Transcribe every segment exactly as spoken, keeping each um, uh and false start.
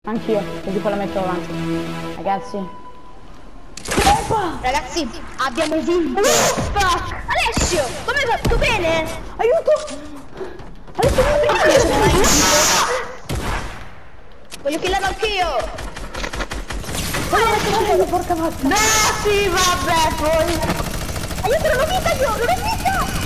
Anch'io, così poi la metto avanti. Ragazzi. Epa! Ragazzi, abbiamo vinto! Fuck! Alessio, come va? Tutto bene? Aiuto! Alessio, aiuto! Voglio killarlo anch'io! Guarda, porca vacca! No, sì, vabbè, poi! Aiuto, non ho vita io, non ho vita!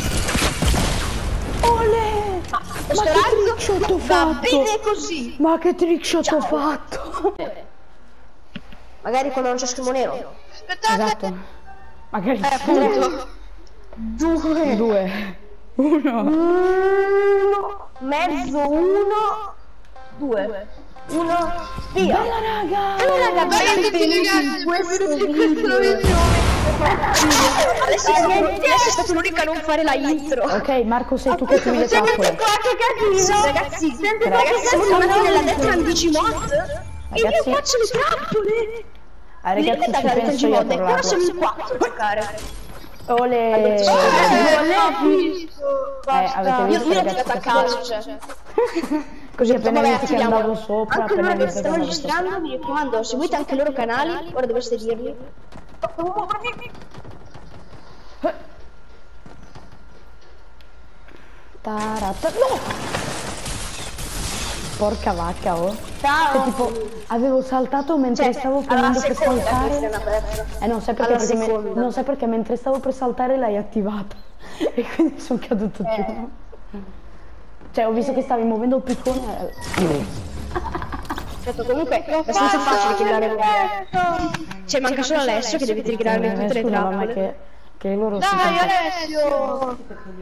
Ole! Ma Ma che trickshot ho fatto? Va bene così! Ma che trickshot ho fatto? Magari quando non c'è schermo nero. Aspettate! Esatto. Magari eh, appunto. Due. Due. Uno. Uno. Mezzo uno. Due. Uno. Via. Bella raga! Bella raga, benvenuti in questo video. Adesso è stato l'unico a non fare la intro. Ok, Marco, sei tu che ti le trappole. Sì, ragazzi, ragazzi, siamo tornati nella Deathland Digimod. E io faccio le trappole. Ah, ragazzi, ci penso io a però trovarlo. siamo in quattro a giocare. Ole! Eh, avete visto, io l'ho ragazzi, tirato a caso, cioè. Così appena Vabbè, visto che attiviamo. andavo sopra, Anche appena loro che visto che stanno andavo sopra. registrando, mi raccomando, seguite anche i loro canali, ora dovreste dirli. Tarata. No! Porca vacca, oh. Ciao. Che tipo, avevo saltato mentre Cioè, stavo prendendo per seconda, saltare. Eh non sai perché, Alla perché me, seconda. non sai perché mentre stavo per saltare l'hai attivata. E quindi sono caduto Eh. giù. Cioè, ho visto che stavi muovendo il piccone. Certo, comunque è abbastanza facile killare. Cioè, manca solo Alessio che deve tirare tutte le Scusa, ma trappole. che, che loro Dai sono Alessio!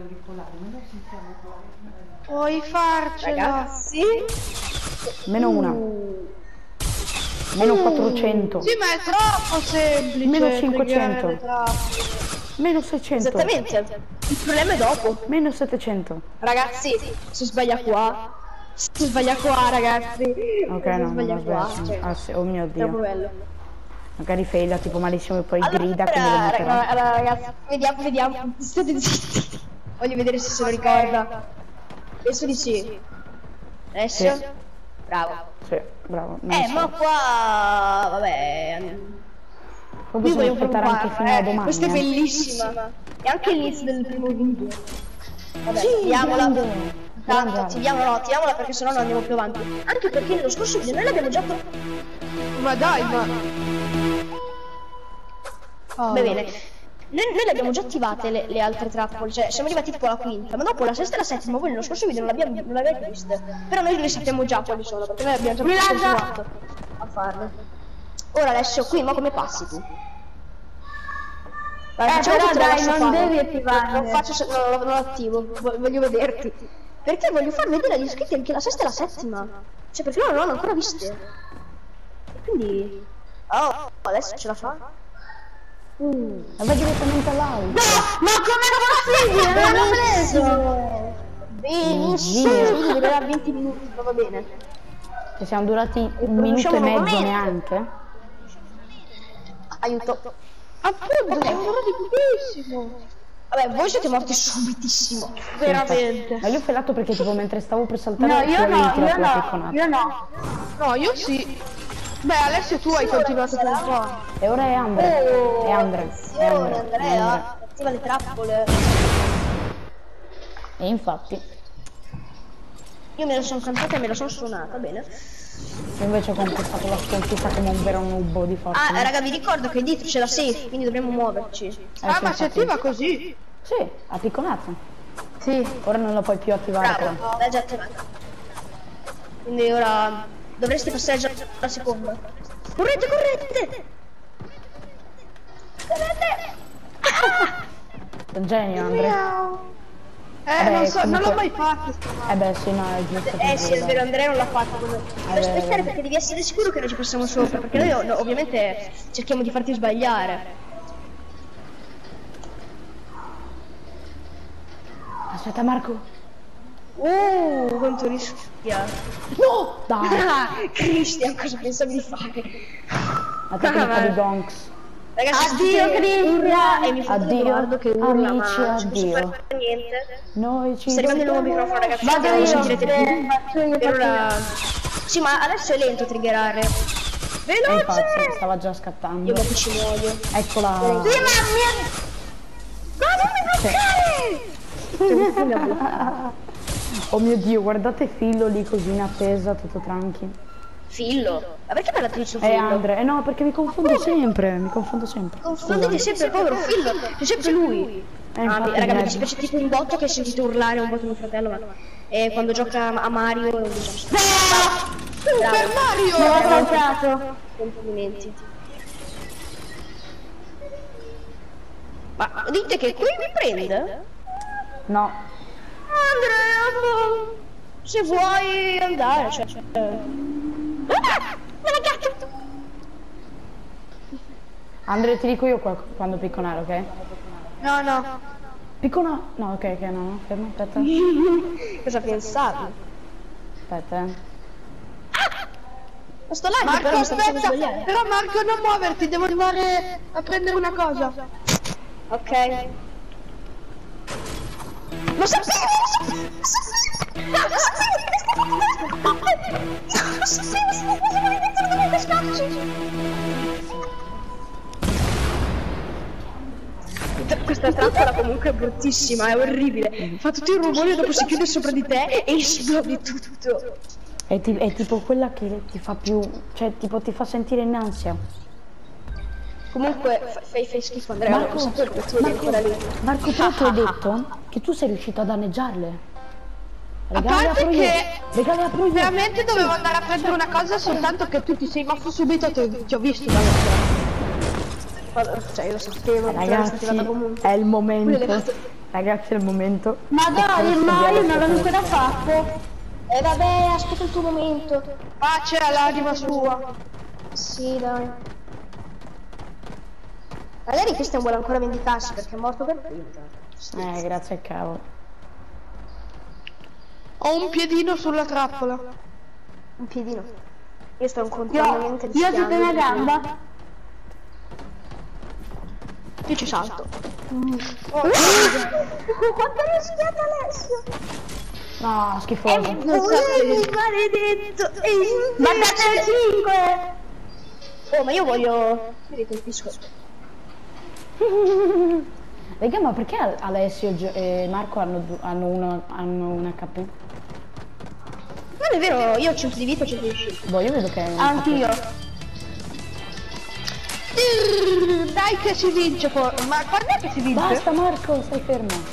Puoi farcela! Ragazzi, meno una. Meno quattrocento. Sì, ma è troppo semplice! Meno triggerare cinquecento. le trappole. Meno seicento. esattamente. Il problema è dopo. Meno settecento. Ragazzi, si sbaglia qua. Si sbaglia qua, ragazzi. Ok, si no, sbaglia no, qua. vabbè. Cioè, Ah, sì, oh mio troppo Dio. bello. Magari faila tipo malissimo e poi Allora, grida quando lo raga, metterà. allora, ragazzi, vediamo, vediamo. State zitti. Voglio vedere se se lo ricorda. Penso di sì. Adesso? Sì. Bravo. Sì, bravo. non Eh, so. ma qua... Vabbè... Poi Io possiamo voglio aspettare anche provare, fino a eh. domani. Questa è eh. bellissima. E anche l'inizio del primo video. Vabbè, Sì, attiviamola. grande, Tanto, grande. attiviamola, no, attiviamola perché sennò non andiamo più avanti. Anche perché nello scorso video noi l'abbiamo già... Ma dai, ma... Oh. Va bene. Noi, noi le abbiamo già attivate le, le altre trappole, cioè siamo arrivati tipo alla quinta, ma dopo la sesta e la settima voi nello scorso video non l'abbiamo non l'avete viste. Però noi le sappiamo già quali sono, perché noi abbiamo già continuato a farle. Ora Alessio, qui ma come passi tu? Vai, Eh, facciamo però tutto, dai, lascio non farlo. devi attivarle. Non faccio, se- no, non lo attivo, voglio, voglio vederti. Perché voglio far vedere agli iscritti anche la sesta e la settima. Cioè perché loro non l'hanno ancora viste. E quindi... Oh, adesso ce la fa. Uh, va direttamente all'auto. Ma come possibile? Non l'hanno preso! Benissimo! Quindi durerà venti minuti, ma va bene. Che siamo durati un minuto e mezzo nuovamente. neanche. Aiuto. Appunto, siamo durati pochissimo! Vabbè, voi siete morti subitissimo. Veramente. Ma io ho fellato perché tipo mentre stavo per saltare No, tu io avevi no, tirato io la no, picconata. io no! No, io sì! Beh, Alessio tu hai continuato per un po'. E ora è Andre. Oh, è Andre. È attenzione, Andre. È Andrea. Andre. Attiva le trappole. E infatti, Io me la sono cantata e me la sono suonata, bene. io invece ho conquistato la sconfitta come un vero nubbo di forza. Ah, raga, vi ricordo che dietro c'è la safe, quindi dovremmo muoverci. Eh, Ah, sì, ma si infatti. attiva così? Sì, ha picconato. Sì. Ora non la puoi più attivare però. Bravo, l'hai già attivata. Quindi ora dovresti passare già la seconda. Correte, correte! Correte! È un genio, Andre. Eh, Vabbè, non so, non l'ho comunque- mai fatto. Eh beh, sì, no, è giusto. Eh così, sì, è dai. vero, Andrea non l'ha fatto. Devo vero, aspettare vero. perché devi essere sicuro che noi ci passiamo sopra. Perché noi no, ovviamente cerchiamo di farti sbagliare. Aspetta, Marco. Uh, quanto rischia. No! Dai! Ah, Christian, cosa pensavi di fare? La tecnica di Gonks. Ragazzi, Addio, urla e mi fate Addio, guardo che urla, amici, ma non ci posso addio. fare niente. Noi ci Sta arrivando il nuovo vediamo. microfono, ragazzi. Vado non io, sentirete più. faccio io, Per faccio ora Sì, ma adesso è lento triggerare. E Veloce! infatti, stava già scattando. Io dopo ci muoio. Eccola. Sì, ma mi... No, non mi bloccare! Oh mio Dio, guardate Fillo lì così in attesa, tutto tranqui. Fillo? Ma perché parlate di suo Eh figlio? Andre, eh no, perché mi confondo sempre, mi confondo sempre. Confondete sempre, povero Fillo, è sempre lui. Eh, Ah, infatti, raga, mi niente. dispiace tipo un botto che sentite urlare un botto mio fratello, ma eh, quando gioca a Mario non diciamo. Super Mario! Mi ho saltato. Complimenti. Ma dite che qui mi prende? No, Andrea, se vuoi andare, cioè... cioè... Ah, ma la gatto! Andre ti dico io qua- quando picconare, ok? No, no. Piccona... No, ok, ok, no, no, fermo, aspetta. Cosa pensavi? Aspetta, eh. Ma sto là, Marco, però mi sta facendo aspetta. svegliare. Però Marco, non muoverti, devo andare a prendere una cosa. Ok. Lo sapevo! Lo sapevo! Lo sapevo! Lo sapevo! Lo sapevo! Questa trappola comunque è bruttissima, è orribile. Fa tutto il rumore, dopo si chiude sopra di te e esplodi tutto. È, ti- è tipo quella che ti fa più... Cioè, tipo ti fa sentire in ansia. Comunque fa- fai, fai schifo, Andrea. Marco, lo sapevo che tu eri Marco, ancora lì. Marco, però tu hai detto che tu sei riuscito a danneggiarle. A Regà, le parte apro io. che Regà, le apro io. veramente dovevo andare a prendere una cosa soltanto che tu ti sei mosso subito e ti, ti ho visto dall'altra. Cioè, io lo sapevo, Ragazzi, è il momento. Ragazzi, è il momento. Ma dai, Ecco, ma io studiare non l'ho questo. ancora fatto. E vabbè, aspetta il tuo momento. Pace all'anima sua. Sì, dai. Magari Christian vuole ancora vendicarsi perché è morto per prima. Eh, grazie al cavolo. Ho un piedino sulla trappola. Un piedino. Io sto continuamente Io ho tutta una gamba. Io ci salto. Oh, quanto è rischiato Alessio! No, schifoso. Non so che maledetto! Ma da cinque! Oh, ma io voglio... Mi ricolpisco. Raga, ma perché Al- Alessio Gio- e Marco hanno, du- hanno, uno, hanno un H P? Non è vero, io ho cento di vita e cento di shield. Boh, io vedo che è un Anch'io. Dai che si vince poi. Ma quando è che si vince? Basta Marco, stai fermo.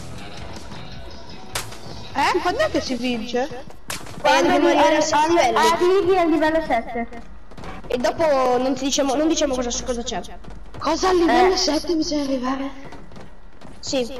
Eh? Quando è che si vince? Quando dobbiamo arrivare a sette livelli. Arrivi al livello sette. E dopo non ti diciamo, non diciamo cosa, cosa c'è. Cosa al livello sette bisogna arrivare? Sì.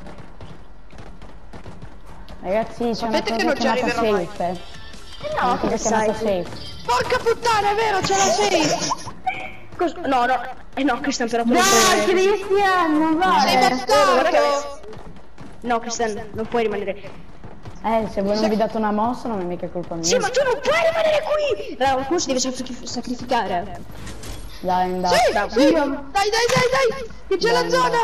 Ragazzi, c'è una Sapete che cosa non ci chiamata arriverò mai. safe, eh. No, Una cosa come chiamata sai? safe. Porca puttana, è vero, ce la sei! Cos- no, no, eh no, Christian però tu non Dai, puoi rimanere. Cristian, non va. Sei bastardo! No, Christian, non puoi rimanere. Eh, se voi non vi date una mossa non è mica colpa mia. Sì, ma tu non puoi rimanere qui! Allora, qualcuno si deve sacrif- sacrificare. Dai, dai. Sì, bravo. sì. Dai, dai, dai, dai! Che c'è la Dai, zona!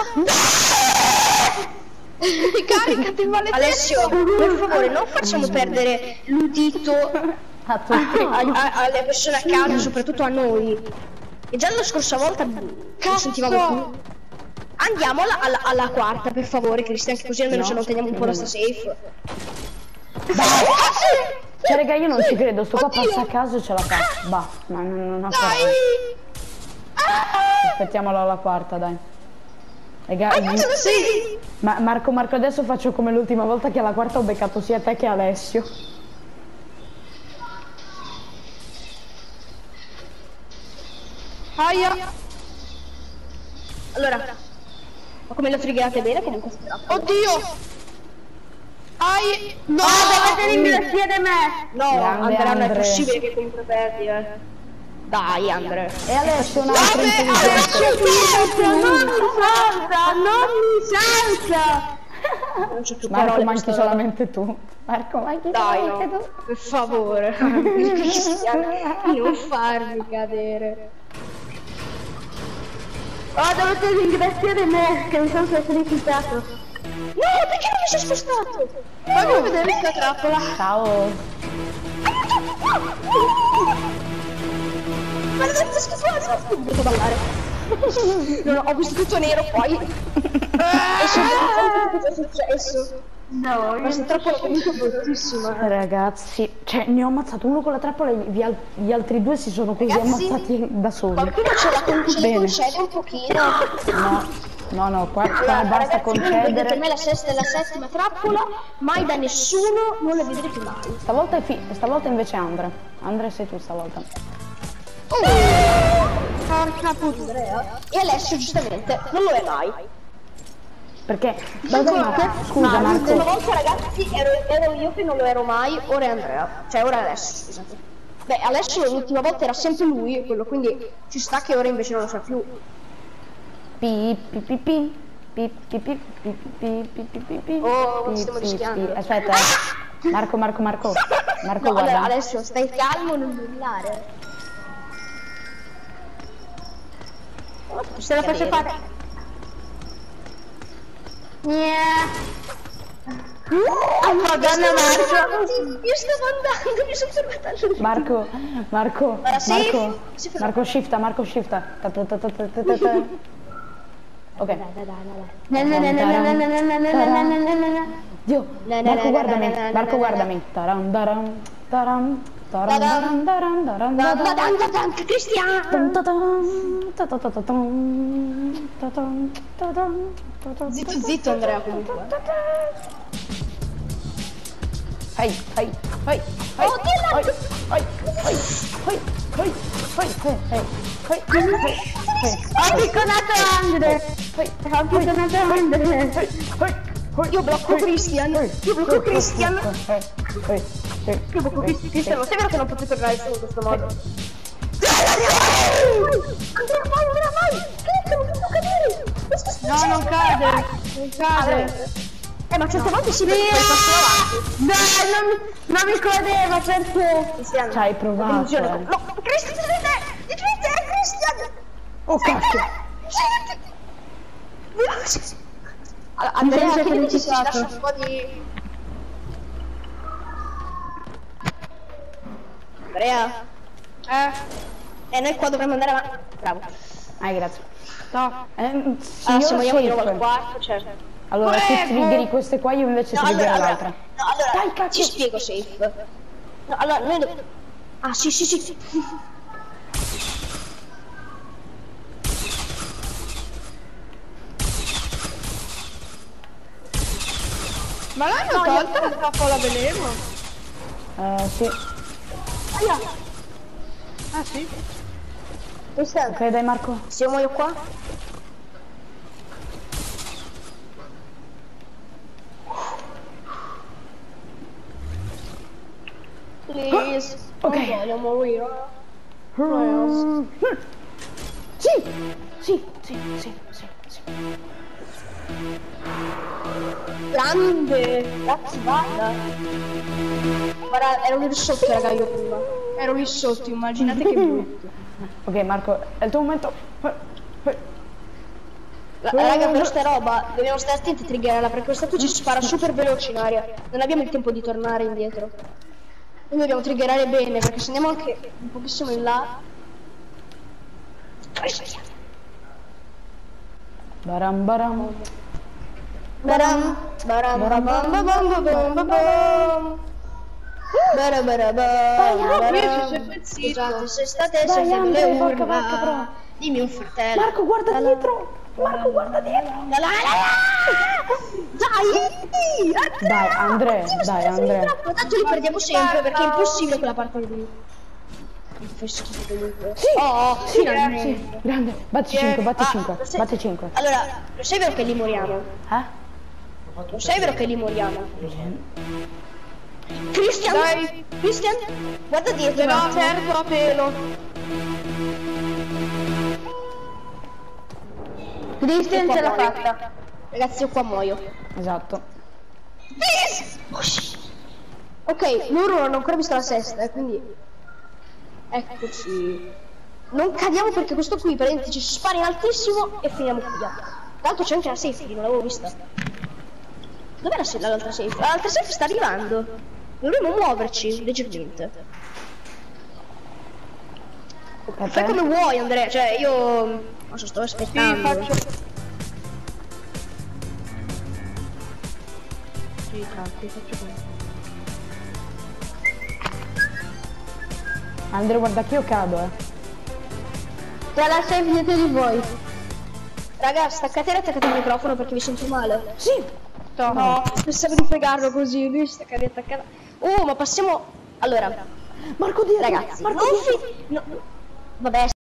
Caricati, maledetto! Alessio, per favore, non facciamo perdere l'udito A tutti. a- a- alle persone a casa, soprattutto a noi. E già la scorsa volta lo sentivamo più. Andiamo alla, alla, alla quarta, per favore, Cristian, che così almeno No. ce lo teniamo un po' la sta safe. Cioè, raga, io non ci credo. Sto qua Oddio. passa a caso e ce la fa. Bah, ma non, non ha Dai! parole. Aspettiamolo alla quarta, dai. Raga, Sì! ma Marco, Marco, adesso faccio come l'ultima volta che alla quarta ho beccato sia te che Alessio. Aia! Allora, ma come lo triggerate bene comunque si tratta. Oddio! Ai! No! Dovete ringraziare di me. No, Grande Andrea, non è Andre. possibile che comunque perdi, eh. Dai, Andre. E Alessio un altro Vabbè, intelligente. Alessio, Non mi salta, non mi salta. Non c'è più Marco, parole manchi questa volta. solamente tu. Marco, manchi Dai, solamente no. tu. Per favore. Cristian, non farmi cadere. Oh, dovete ringraziare me che mi sono sacrificato. No, perché non mi sono spostato? Fammi vedere questa trappola. Ciao. Ma non è schifoso! Non devo ballare. Non ho visto tutto nero poi. E cosa è successo? No, Questa trappola è comunque bruttissima. Ragazzi, cioè ne ho ammazzato uno con la trappola e gli, al- gli altri due si sono così Ragazzi, ammazzati da soli. Qualcuno ce la con- ce la Bene. concede un pochino. No, no, no, qua, qua Allora, basta ragazzi, voi vedete concedere. me la sesta e la settima trappola, mai da nessuno, non le vedrete mai. Stavolta, è fi- stavolta invece Andre. Andre sei tu stavolta. Porca puttana. E Alessio giustamente non lo è mai. Perché? Vabbè, ma, scusa Ma l'ultima Marco. volta ragazzi ero, ero io che non lo ero mai, ora è Andrea. Cioè ora è Alessio, scusate. Beh, Alessio l'ultima volta era sempre lui, quello, quindi ci sta che ora invece non lo sa più. Pi pi pi pi pi pi pi pi pi pi pi pi pi Oh, pi, stiamo pi, rischiando. pi. Aspetta, eh. Marco, Marco, Marco. Marco, No, allora, guarda. Alessio, stai calmo, non brillare. se la faccio fare. Oh madonna Marco! Io stavo andando, mi sono fermata lì. Marco, Marco, Ora sì, Marco, si ferma. Marco shifta, Marco shifta. Ta ta ta ta ta ta ta ta. Ok. Na na na na na na na na na na na na na na. Dio, Na, na, Marco na, guardami, na, na, na, Marco na, guardami. Taram taram taram taram taram taram taram Ma taram. tanto tanto Cristiano! Tan ta tan, ta ta ta ta tan, ta tan, ta tan, ta tan, Zitto ta tan, zitto Andrea comunque. ta tan. Hai, hai, hai, hai, Oh, che la- hai, hai, hai, hai, hai, hai, hai, hai, hai, hai. Ho picconato Andre! Hai, Ho picconato Andre! hai, hai, Io blocco Christian, io blocco Christian. hai, hai, hai. Io blocco Christian. Cristiano, sai vero che non potete tornare su in questo modo? Andrea vai, Andrea vai! Clicca, non devo cadere! Questo sta No, non cade. Non cade. Eh, ma certe volte si vede che passo avanti. Dai, non mi, non mi credeva perché... Cristiano. Ci hai provato, Delusione. eh. No, Cristian, di Cristian, Cristian! Oh cazzo! Allora, Andrea, Mi sento chiedimi se ci felicitato. lascia un po' di... Andrea? Eh, Eh, noi qua dovremmo andare avanti. Bravo. Ah, grazie. no. Eh, Allora, signor se vogliamo di nuovo al Safe. quarto, cioè... Allora, tu Prego. triggeri queste qua, io invece No, allora, triggero allora, l'altra. no, allora, Dai, cazzo. ci spiego, Safe. No, allora, noi dobbiamo... Ah, sì, sì, sì. Ma l'hanno tolta la trappola veleno? Eh, sì. Ah sì? Cristiano, Ok, dai Marco. siamo io qua? Please, Ok. non voglio morire. Sì, sì, sì, sì, sì, sì. Grande, ragazzi, guarda. Guarda, ero lì sotto, raga, io prima. Ero lì sotto, immaginate che brutto. Ok Marco, è il tuo momento. Eh, eh. La- Raga, però sta roba, dobbiamo stare attenti a triggerarla perché questa qui ci spara super veloce in aria. Non abbiamo il tempo di tornare indietro. Quindi dobbiamo triggerare bene perché se andiamo anche un pochissimo in là. Baram baram. Baram, baram, baram, baram, baram, baram, baram. Bara, bara, bara, Qui bara. ci sei pezzito. Scusate, se state Dai, sentendo Andre, le porca vacca, urla, però. dimmi un fratello. Marco, guarda dietro. Marco, guarda dietro. La, la, la, la. Dai! Dai, Andre, dai, Andre. Tanto li perdiamo sempre perché è impossibile quella parte lì. Mi fai schifo comunque. Sì, Oh, sì, finalmente. sì, grande. Batti Yeah. cinque, batti Ah, cinque, lo sai- batti cinque. Allora, lo sai vero che li moriamo? Eh? Lo sai vero che li moriamo? Christian! Dai. Christian! Guarda dietro! Però un attimo. certo a pelo. Christian Io ce qua l'ha muoio. fatta. Ragazzi, io qua muoio. Esatto. Ok, loro non hanno ancora visto la sesta, eh, quindi... Eccoci. Non cadiamo perché questo qui, praticamente, ci spara in altissimo e finiamo qui. Tra l'altro c'è anche la safety, non l'avevo vista. Dov'è la se- l'altra safety? L'altra safety sta arrivando. Dovremmo muoverci leggermente. Fai come vuoi, Andrea, cioè io... Non so, sto aspettando. Sì, faccio... Sì, cazzo, faccio come... Andrea, guarda che io cado, eh. Tra la safe dietro di voi. Raga, staccate e attaccate il microfono perché vi sento male. Sì. No, pensavo di fregarlo così, lui staccate e attaccate. Oh, ma passiamo... Allora, Marco dietro. ragazzi, Marco non dietro. fi... no, vabbè,